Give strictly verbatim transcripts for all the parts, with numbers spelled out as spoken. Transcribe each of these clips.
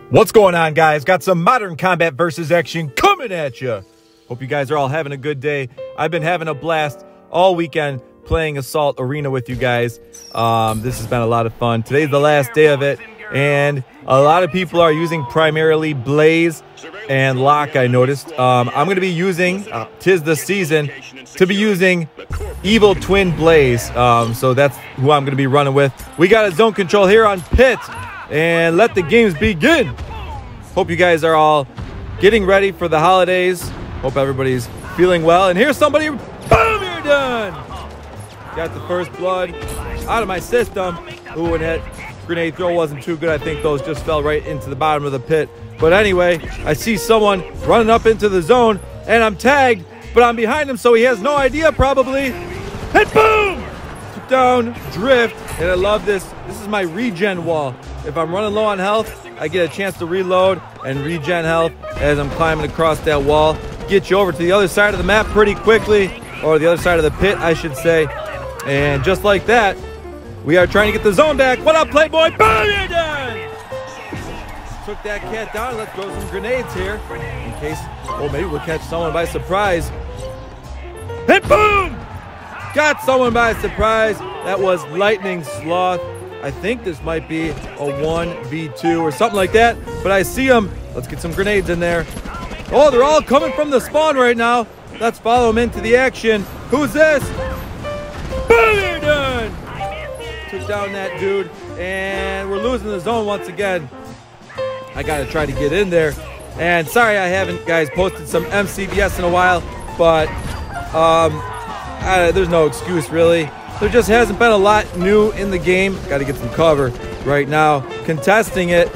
What's going on, guys? Got some Modern Combat versus action coming at you. Hope you guys are all having a good day. I've been having a blast all weekend playing Assault Arena with you guys. Um, this has been a lot of fun. Today's the last day of it, and a lot of people are using primarily Blaze and Locke, I noticed. Um, I'm going to be using, uh, 'tis the season, to be using Evil Twin Blaze. Um, so that's who I'm going to be running with. We got a zone control here on Pit. And let the games begin. Hope you guys are all getting ready for the holidays. Hope everybody's feeling well. And here's somebody, boom, you're done. Got the first blood out of my system. Ooh, and that grenade throw wasn't too good. I think those just fell right into the bottom of the pit. But anyway, I see someone running up into the zone, and I'm tagged, but I'm behind him, so he has no idea probably. And boom! Down, drift, and I love this. This is my regen wall. If I'm running low on health, I get a chance to reload and regen health as I'm climbing across that wall. Get you over to the other side of the map pretty quickly, or the other side of the pit, I should say. And just like that, we are trying to get the zone back. What up, Playboy? Boom, you're done! Took that cat down. Let's throw some grenades here in case, oh, maybe we'll catch someone by surprise. And boom! Got someone by surprise. That was Lightning Sloth. I think this might be a one v two or something like that, but I see them. Let's get some grenades in there. Oh, they're all coming from the spawn right now. Let's follow them into the action. Who's this? Boom, you're done. Took down that dude, and we're losing the zone once again. I got to try to get in there. And sorry I haven't, guys, posted some M C V S in a while, but um, I, there's no excuse, really. There just hasn't been a lot new in the game. Got to get some cover right now. Contesting it.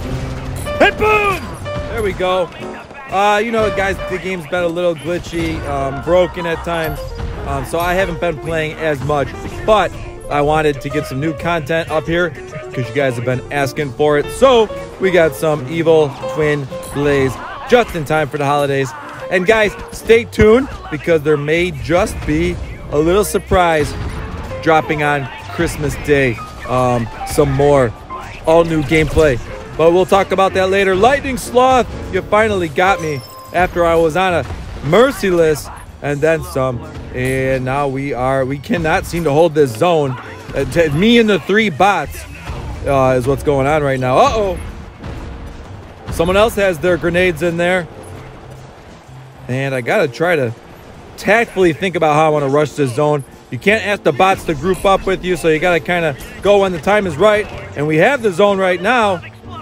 And boom! There we go. Uh, you know, guys, the game's been a little glitchy, um, broken at times. Um, so I haven't been playing as much. But I wanted to get some new content up here because you guys have been asking for it. So we got some Evil Twin Blaze just in time for the holidays. And guys, stay tuned because there may just be a little surprise dropping on Christmas Day. Um, some more all new gameplay, but we'll talk about that later. Lightning Sloth, you finally got me after I was on a merciless and then some, and now we are we cannot seem to hold this zone. Uh, me and the three bots uh, is what's going on right now. Uh-oh, someone else has their grenades in there, and I gotta try to tactfully think about how I want to rush this zone. You can't ask the bots to group up with you, so you got to kind of go when the time is right. And we have the zone right now.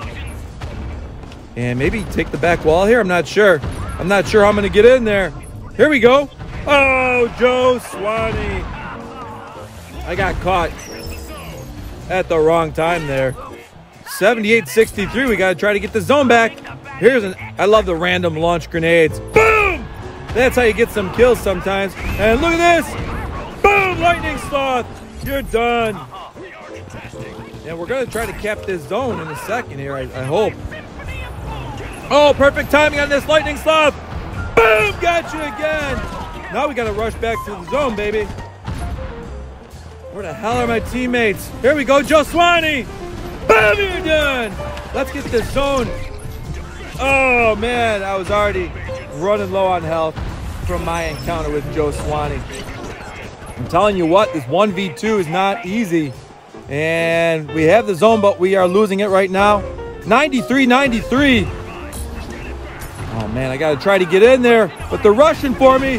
And maybe take the back wall here. I'm not sure. I'm not sure how I'm going to get in there. Here we go. Oh, Joe Swanee. I got caught at the wrong time there. seventy-eight sixty-three. We got to try to get the zone back. Here's an, I love the random launch grenades. Boom! That's how you get some kills sometimes. And look at this. Boom! Lightning Sloth, you're done. And we're going to try to cap this zone in a second here, I, I hope. Oh, perfect timing on this Lightning Sloth. Boom! Got you again. Now we got to rush back to the zone, baby. Where the hell are my teammates? Here we go, Joe Swanee. Boom! You're done. Let's get this zone. Oh, man, I was already running low on health from my encounter with Joe Swanee. I'm telling you what, this one v two is not easy. And we have the zone, but we are losing it right now. ninety-three ninety-three. Oh, man, I got to try to get in there, but they're rushing for me.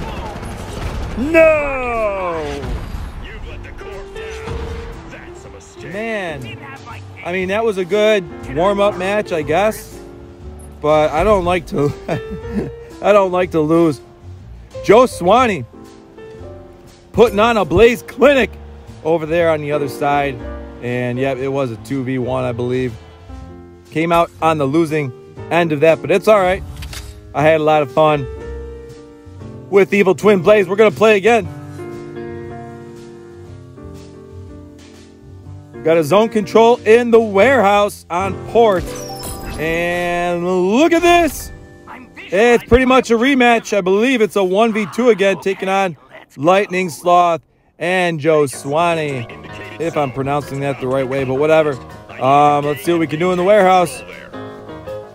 No! Man, I mean, that was a good warm-up match, I guess. But I don't like to, I don't like to lose. Joe Swanee putting on a Blaze clinic over there on the other side. And yeah, it was a two v one, I believe. Came out on the losing end of that, but it's all right. I had a lot of fun with Evil Twin Blaze. We're going to play again. Got a zone control in the warehouse on port. And look at this. It's pretty much a rematch. I believe it's a one v two again, taking on Lightning Sloth and Joe Swanee, if I'm pronouncing that the right way, but whatever. Um, let's see what we can do in the warehouse.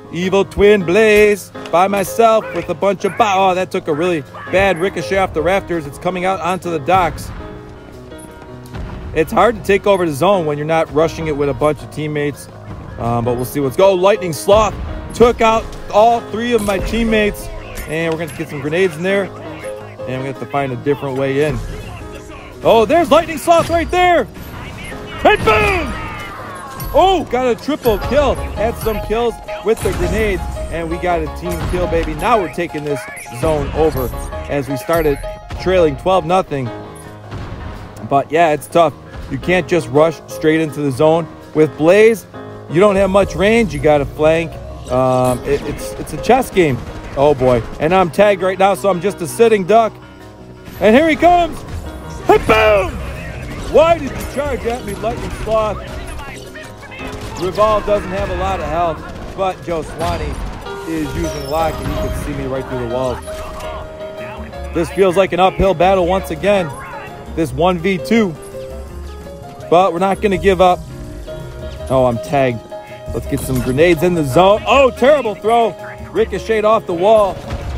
Evil Twin Blaze by myself with a bunch of... Oh, that took a really bad ricochet off the rafters. It's coming out onto the docks. It's hard to take over the zone when you're not rushing it with a bunch of teammates. Um, but we'll see what's go. Lightning Sloth took out all three of my teammates. And we're going to get some grenades in there. And we have to find a different way in. Oh, there's Lightning Sloth right there. And boom! Oh, got a triple kill. Had some kills with the grenades. And we got a team kill, baby. Now we're taking this zone over as we started trailing twelve nothing. But yeah, it's tough. You can't just rush straight into the zone. With Blaze, you don't have much range. You got to flank. Um, it, it's, it's a chess game. Oh boy. And I'm tagged right now, so I'm just a sitting duck. And here he comes. And boom! Why did you charge at me, Lightning Sloth? Revolve doesn't have a lot of health, but Joe Swanee is using lock, and he can see me right through the walls. This feels like an uphill battle once again. This one v two. But we're not going to give up. Oh, I'm tagged. Let's get some grenades in the zone. Oh, terrible throw. Ricocheted off the wall.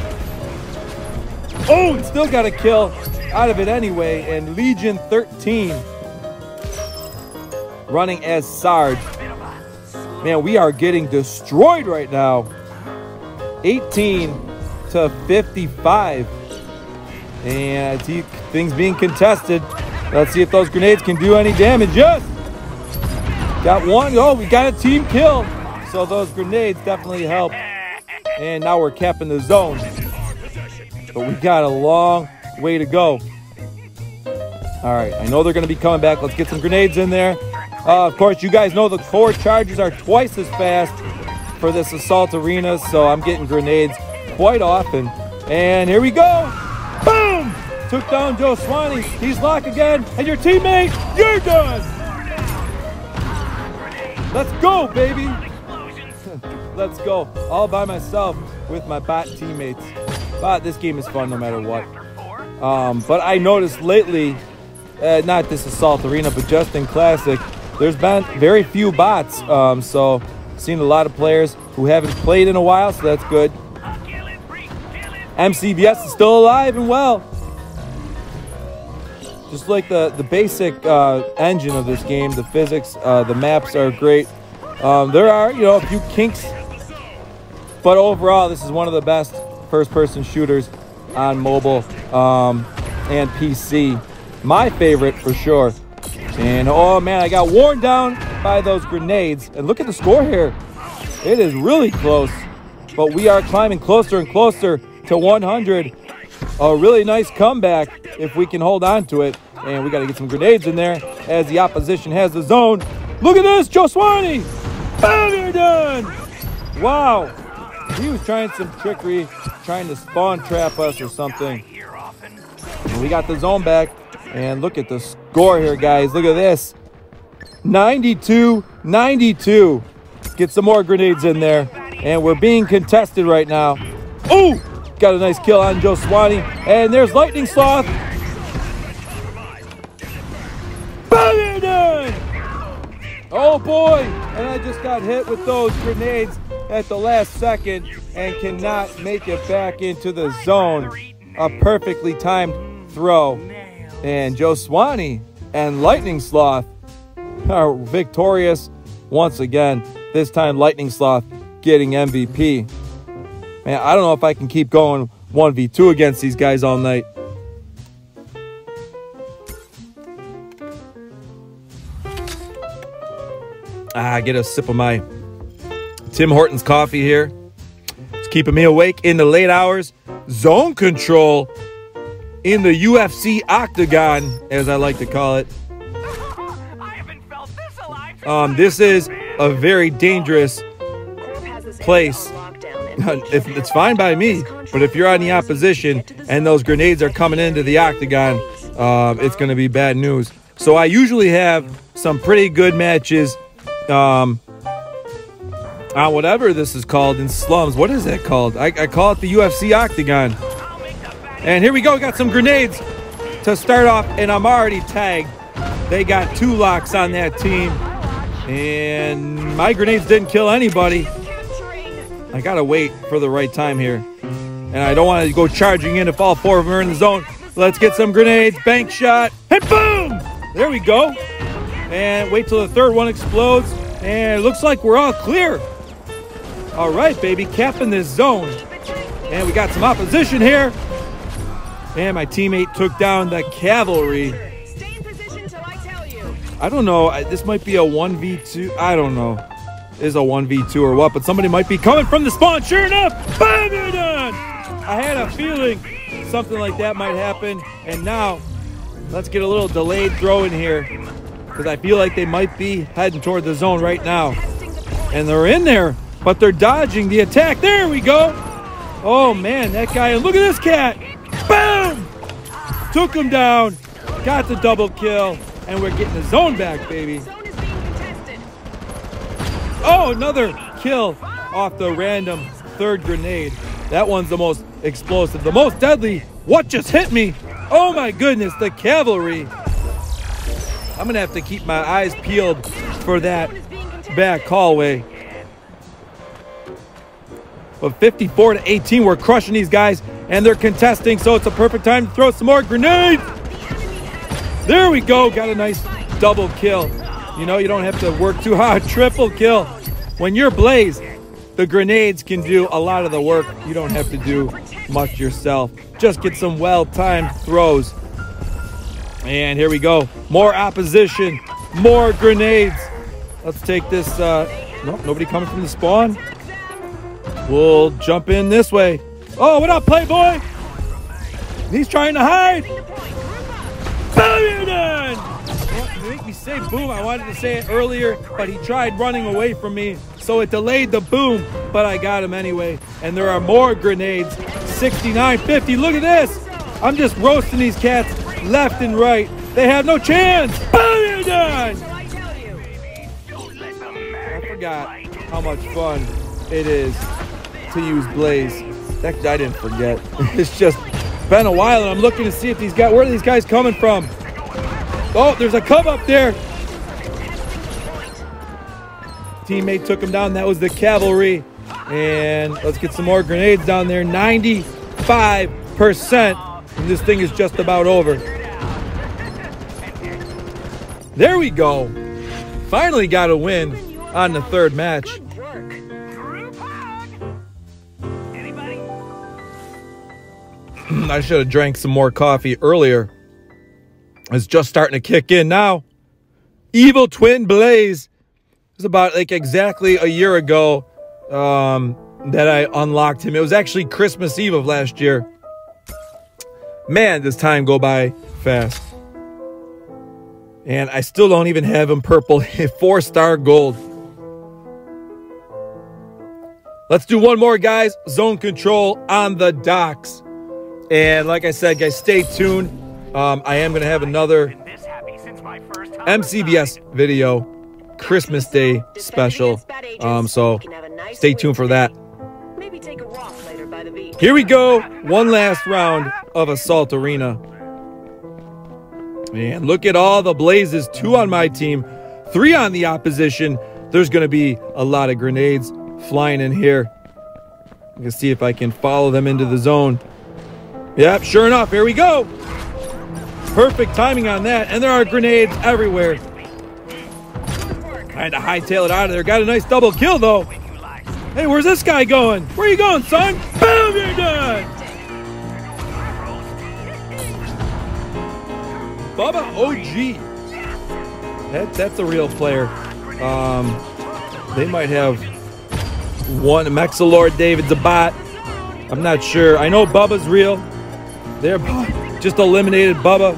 Oh, and still got a kill out of it anyway. And Legion thirteen running as Sarge. Man, we are getting destroyed right now. eighteen to fifty-five. And I see things being contested. Let's see if those grenades can do any damage. Yes! Got one. Oh, we got a team kill. So those grenades definitely help. And now we're capping the zone. But we got a long way to go. All right, I know they're going to be coming back. Let's get some grenades in there. Uh, of course, you guys know the core charges are twice as fast for this Assault Arena, so I'm getting grenades quite often. And here we go. Boom! Took down Joe Swanee. He's locked again. And your teammate, you're done. Let's go, baby. Let's go. All by myself with my bot teammates. But this game is fun no matter what. Um, but I noticed lately, uh, not this Assault Arena, but just in Classic, there's been very few bots. Um, so seen a lot of players who haven't played in a while, so that's good. M C B S is still alive and well. Just like the, the basic uh, engine of this game, the physics, uh, the maps are great. Um, there are, you know, a few kinks. But overall, this is one of the best first-person shooters on mobile um, and P C. My favorite for sure. And oh man, I got worn down by those grenades. And look at the score here. It is really close. But we are climbing closer and closer to one hundred. A really nice comeback if we can hold on to it. And we got to get some grenades in there as the opposition has the zone. Look at this, Joe Swanee. Bam, you're done. Wow. He was trying some trickery, trying to spawn trap us or something. And we got the zone back. And look at the score here, guys. Look at this. ninety-two ninety-two. Get some more grenades in there. And we're being contested right now. Oh! Got a nice kill on Joe Swanee. And there's Lightning Sloth. Bam, done! Oh boy! And I just got hit with those grenades at the last second and cannot make it back into the zone. A perfectly timed throw. And Joe Swanee and Lightning Sloth are victorious once again. This time Lightning Sloth getting M V P. Man, I don't know if I can keep going one v two against these guys all night. Ah, get a sip of my Tim Hortons coffee here. It's keeping me awake in the late hours. Zone control in the U F C Octagon, as I like to call it. Um, this is a very dangerous place. If it's fine by me, but if you're on the opposition and those grenades are coming into the Octagon, uh, it's going to be bad news. So I usually have some pretty good matches um, on whatever this is called in slums. What is that called? I, I call it the U F C Octagon. And here we go. Got some grenades to start off, and I'm already tagged. They got two locks on that team, and my grenades didn't kill anybody. I gotta wait for the right time here. And I don't want to go charging in if all four of them are in the zone. Let's get some grenades. Bank shot. And boom! There we go. And wait till the third one explodes. And it looks like we're all clear. All right, baby. Capping this zone. And we got some opposition here. And my teammate took down the cavalry. Stay in position till I tell you. I don't know. I, this might be a one v two. I don't know. Is a one v two or what, but somebody might be coming from the spawn. Sure enough, bam, you're done. I had a feeling something like that might happen. And now, let's get a little delayed throw in here, because I feel like they might be heading toward the zone right now. And they're in there, but they're dodging the attack. There we go. Oh, man, that guy. And look at this cat. Boom! Took him down. Got the double kill. And we're getting the zone back, baby. Oh, another kill off the random third grenade. That one's the most explosive, the most deadly. What just hit me? Oh my goodness, the cavalry. I'm gonna have to keep my eyes peeled for that back hallway. But fifty-four to eighteen, we're crushing these guys, and they're contesting, so it's a perfect time to throw some more grenades. There we go, got a nice double kill. You know, you don't have to work too hard. Triple kill. When you're Blaze, the grenades can do a lot of the work. You don't have to do much yourself. Just get some well-timed throws. And here we go. More opposition. More grenades. Let's take this. Uh, nope, nobody coming from the spawn. We'll jump in this way. Oh, what up, Playboy? He's trying to hide. Boom, you're done. Well, make me say boom. I wanted to say it earlier, but he tried running away from me, so it delayed the boom, but I got him anyway. And there are more grenades. sixty-nine fifty. Look at this. I'm just roasting these cats left and right. They have no chance. Boom, you're done. I forgot how much fun it is to use Blaze. That I didn't forget. It's just been a while, and I'm looking to see if these guys, where are these guys coming from? Oh, there's a come up there. Teammate took him down. That was the cavalry. And let's get some more grenades down there. ninety-five percent. And this thing is just about over. There we go. Finally got a win on the third match. I should have drank some more coffee earlier. It's just starting to kick in now. Evil Twin Blaze. It was about like exactly a year ago um, that I unlocked him. It was actually Christmas Eve of last year. Man, does time go by fast. And I still don't even have him purple. Four star gold. Let's do one more, guys. Zone control on the docks. And like I said, guys, stay tuned. Um, I am going to have another M C B S video, Christmas Day special. Um, so stay tuned for that. Here we go. One last round of Assault Arena. And look at all the Blazes. Two on my team, three on the opposition. There's going to be a lot of grenades flying in here. You can see if I can follow them into the zone. Yep, sure enough, here we go. Perfect timing on that, and there are grenades everywhere. I had to hightail it out of there. Got a nice double kill, though. Hey, where's this guy going? Where are you going, son? Boom, you're done. Bubba O G. That, that's a real player. Um, they might have one. Mexalord David's a bot. I'm not sure. I know Bubba's real. They're just eliminated Bubba.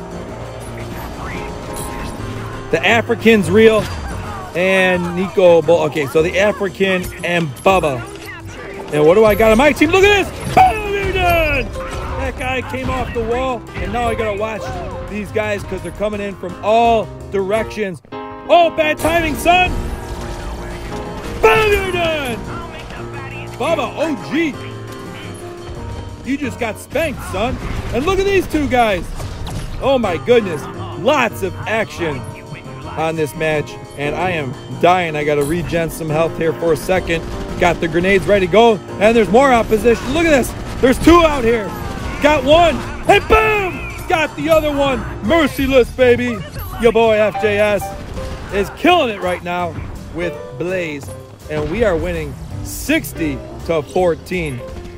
The African's real. And Nico. Okay, so the African and Bubba. And what do I got on my team? Look at this. Boom, you're done. That guy came off the wall. And now I got to watch these guys because they're coming in from all directions. Oh, bad timing, son. Boom, you're done. Bubba O G. You just got spanked, son. And look at these two guys. Oh my goodness. Lots of action on this match. And I am dying. I got to regen some health here for a second. got the grenades ready to go, and there's more opposition. Look at this. There's two out here. Got one, and boom! Got the other one. Merciless, baby. Your boy F J S is killing it right now with Blaze, and we are winning sixty to fourteen.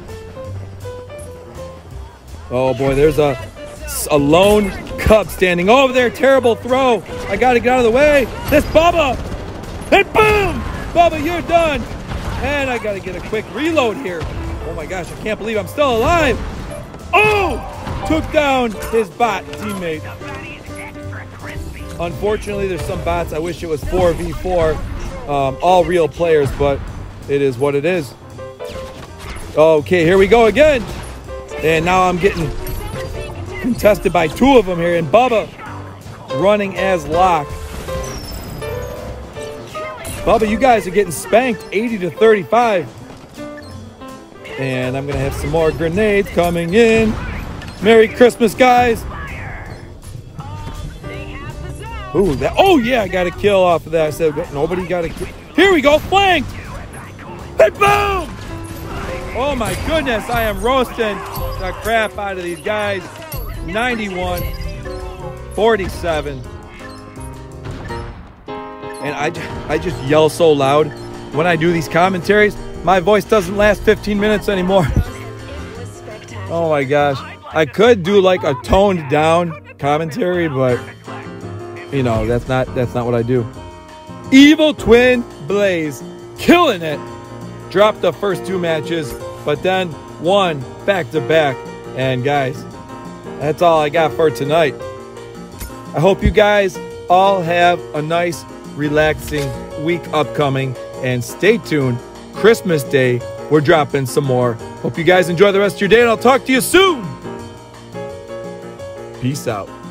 Oh boy, there's a, a lone Cub standing over there. Terrible throw. I got to get out of the way. This Bubba. And boom! Bubba, you're done. And I got to get a quick reload here. Oh my gosh, I can't believe I'm still alive. Oh! Took down his bot teammate. Unfortunately, there's some bots. I wish it was four v four. Um, all real players, but it is what it is. Okay, here we go again. And now I'm getting contested by two of them here. And Bubba running as Locke. Bubba, you guys are getting spanked eighty to thirty-five. And I'm going to have some more grenades coming in. Merry Christmas, guys. Ooh, that, oh yeah, I got a kill off of that. I said, nobody got a kill. Here we go, flanked. Hey, boom! Oh my goodness, I am roasting the crap out of these guys. ninety-one forty-seven. And I, I just yell so loud when I do these commentaries. My voice doesn't last fifteen minutes anymore. Oh my gosh. I could do like a toned down commentary, but you know, that's not that's not what I do. Evil Twin Blaze killing it. Dropped the first two matches, but then won back to back. And guys, that's all I got for tonight. I hope you guys all have a nice, relaxing week upcoming, and stay tuned. Christmas Day, we're dropping some more. Hope you guys enjoy the rest of your day, and I'll talk to you soon. Peace out.